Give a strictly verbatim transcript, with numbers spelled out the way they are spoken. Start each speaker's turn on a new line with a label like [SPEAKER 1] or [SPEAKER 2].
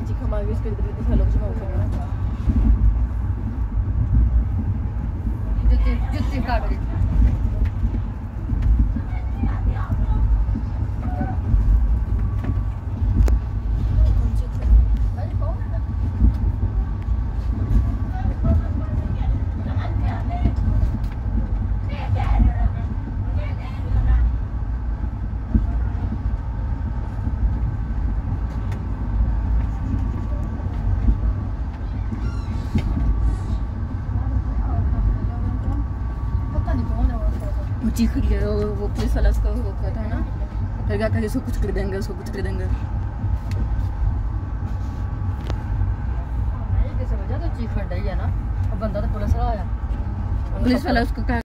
[SPEAKER 1] chika mai wis ke dite salo cuma usah.
[SPEAKER 2] Jutti jutti काट रही
[SPEAKER 1] चीख लिया वो पुलिस वाला उसका वो था ना, फिर क्या कहा उसको कुछ कर देंगे उसको कुछ कर देंगे।
[SPEAKER 2] कैसे वजह तो चीख फट रही है ना, अब बंदा तो पुलिस वाला आया,
[SPEAKER 1] पुलिस वाला उसको कहा